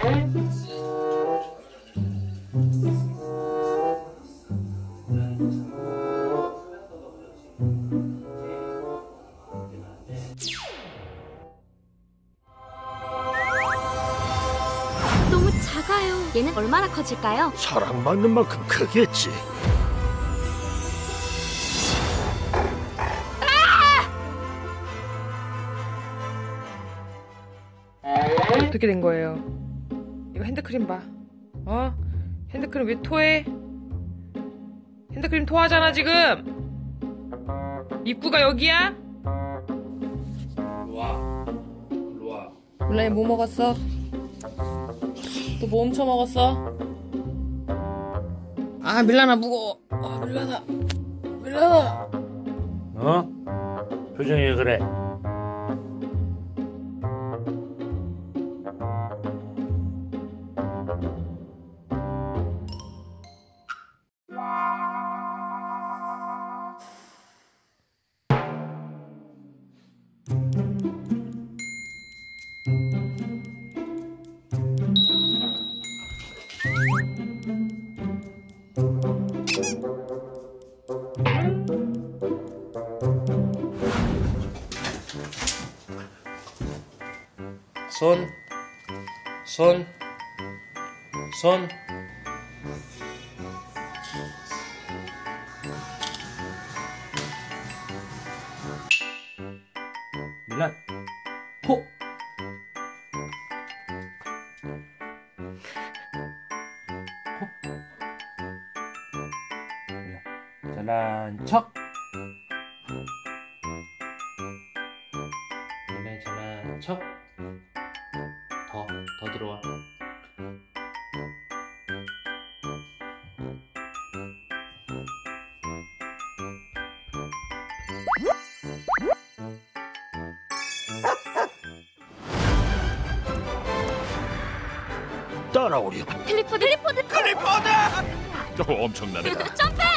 너무 작아요. 얘는 얼마나 커질까요? 사랑받는 만큼 크겠지. 어떻게 된 거예요? 이거 핸드크림 봐. 어? 핸드크림 왜 토해? 핸드크림 토하잖아 지금. 입구가 여기야? 일로와. 일로와. 몰라. 얘 뭐 먹었어? 또 뭐 훔쳐 먹었어? 아 밀라나 무거워. 아 밀라나. 어? 표정이 왜 그래? 손. 밀란, 호. 잘난 척. 밀란 잘난 척. 더 들어와. 따라오렴. 클리포드. 엄청나네. 점프!